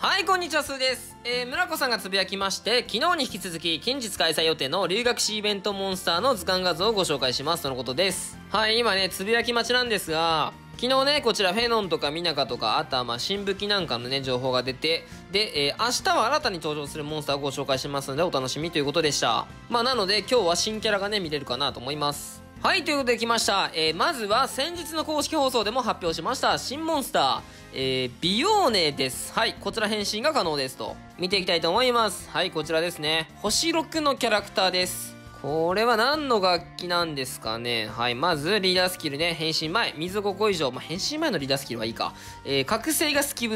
はい、こんにちは、すーです。村子さんがつぶやきまして、昨日に引き続き、近日開催予定の留学士イベントモンスターの図鑑画像をご紹介します。とのことです。はい、今ね、つぶやき待ちなんですが、昨日ね、こちらフェノンとかミナカとか、あとは新武器なんかのね、情報が出て、で、明日は新たに登場するモンスターをご紹介しますので、お楽しみということでした。なので、今日は新キャラがね、見れるかなと思います。はい、ということで来ました。まずは先日の公式放送でも発表しました、新モンスター、ビヨーネです。はい、こちら変身が可能ですと。見ていきたいと思います。はい、こちらですね。星6のキャラクターです。これは何の楽器なんですかね。はい、まずリーダースキルね、変身前、水5個以上。変身前のリーダースキルはいいか。覚醒がスキブ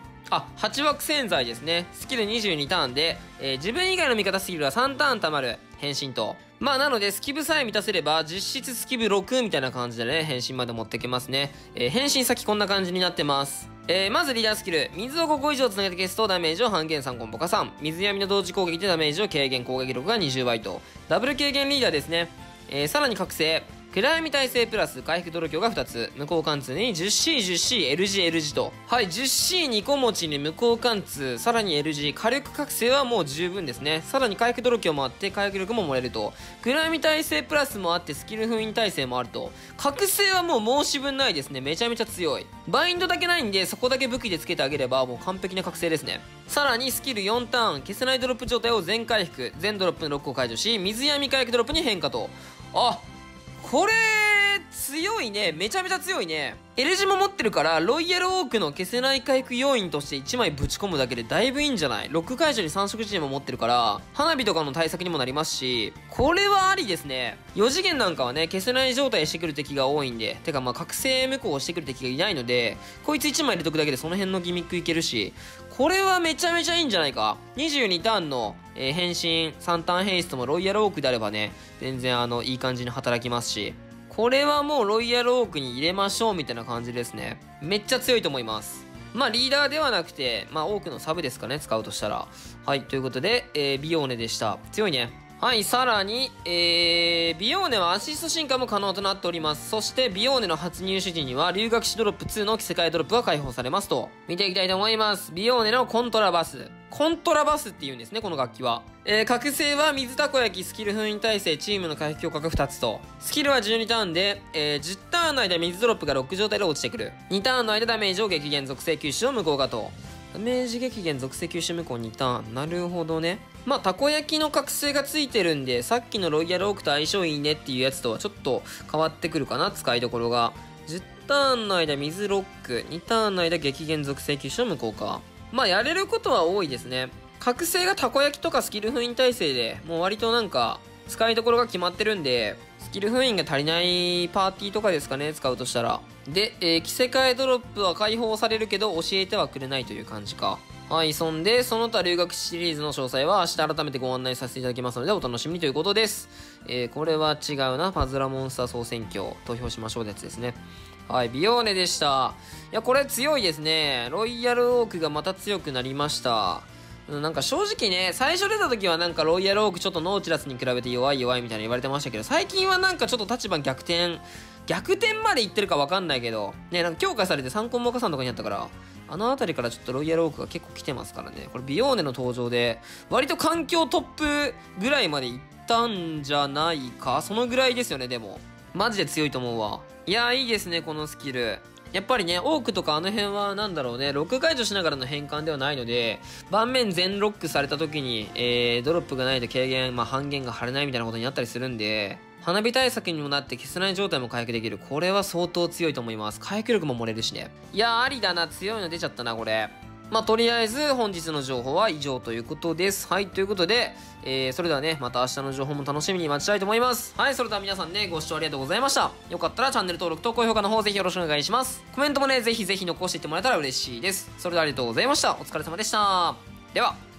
3。8枠潜在ですね。スキル22ターンで、自分以外の味方スキルが3ターン溜まる変身と。なので、スキブさえ満たせれば、実質スキブ6みたいな感じでね、変身まで持っていけますね。変身先こんな感じになってます。まずリーダースキル。水を5個以上つなげて消すとダメージを半減3コンボ加算。水闇の同時攻撃でダメージを軽減、攻撃力が20倍と。ダブル軽減リーダーですね。さらに覚醒。暗闇耐性プラス回復度胸が2つ。無効貫通に 10C、10C、LG、LG と。はい、10C2 個持ちに無効貫通、さらに LG、火力覚醒はもう十分ですね。さらに回復度胸もあって回復力も盛れると。暗闇耐性プラスもあってスキル封印耐性もあると。覚醒はもう申し分ないですね。めちゃめちゃ強い。バインドだけないんで、そこだけ武器でつけてあげればもう完璧な覚醒ですね。さらにスキル4ターン、消せないドロップ状態を全回復、全ドロップのロックを解除し、水闇回復ドロップに変化と。これ、強いね。めちゃめちゃ強いね。L 字も持ってるから、ロイヤルオークの消せない回復要因として1枚ぶち込むだけでだいぶいいんじゃない？ロック解除に3色時も持ってるから、花火とかの対策にもなりますし、これはありですね。4次元なんかはね、消せない状態してくる敵が多いんで、てか覚醒無効をしてくる敵がいないので、こいつ1枚入れとくだけでその辺のギミックいけるし、これはめちゃめちゃいいんじゃないか。22ターンの、変身、3ターンヘイストもロイヤルオークであればね、全然いい感じに働きますし、これはもうロイヤルオークに入れましょうみたいな感じですね。めっちゃ強いと思います。リーダーではなくて、多くのサブですかね、使うとしたら。はい、ということで、ビヨーネでした。強いね。はい、さらに、ビヨーネはアシスト進化も可能となっております。そして、ビヨーネの初入手時には、留学士ドロップ2の着せ替えドロップが解放されますと。見ていきたいと思います。ビヨーネのコントラバス。コントラバスって言うんですね、この楽器は。覚醒は水たこ焼き、スキル封印耐性、チームの回復強化が2つと。スキルは12ターンで、10ターンの間水ドロップがロック状態で落ちてくる。2ターンの間ダメージを激減、属性吸収を無効化と。ダメージ激減、属性吸収無効2ターン。なるほどね。たこ焼きの覚醒がついてるんで、さっきのロイヤルオークと相性いいねっていうやつとはちょっと変わってくるかな、使いどころが。10ターンの間水ロック、2ターンの間激減属性吸収を無効化。やれることは多いですね。覚醒がたこ焼きとかスキル封印耐性で、もう割と使いどころが決まってるんで、スキル封印が足りないパーティーとかですかね、使うとしたら。で、着せ替えドロップは解放されるけど、教えてはくれないという感じか。はい、そんで、その他留学シリーズの詳細は明日改めてご案内させていただきますので、お楽しみにということです。これは違うな。パズラモンスター総選挙、投票しましょうってやつですね。はい、ビヨーネでした。いや、これ強いですね。ロイヤルオークがまた強くなりました。正直ね、最初出た時はロイヤルオークちょっとノーチラスに比べて弱いみたいな言われてましたけど、最近はちょっと立場逆転までいってるかわかんないけど、ね、強化されて3コンボ加算とかになったから、あの辺りからちょっとロイヤルオークが結構来てますからね。これビヨーネの登場で、割と環境トップぐらいまでいったんじゃないか？そのぐらいですよね、でも。マジで強いと思うわ。いやー、いいですね、このスキル。やっぱりね、オークとかあの辺はロック解除しながらの変換ではないので、盤面全ロックされた時に、ドロップがないと軽減、半減が張れないみたいなことになったりするんで、花火対策にもなって消せない状態も回復できる。これは相当強いと思います。回復力も盛れるしね。いやー、ありだな。強いの出ちゃったな、これ。とりあえず本日の情報は以上ということです。はい、ということで、それではね、また明日の情報も楽しみに待ちたいと思います。はい、それでは皆さんね、ご視聴ありがとうございました。よかったらチャンネル登録と高評価の方ぜひよろしくお願いします。コメントもね、ぜひぜひ残していってもらえたら嬉しいです。それではありがとうございました。お疲れ様でした。では。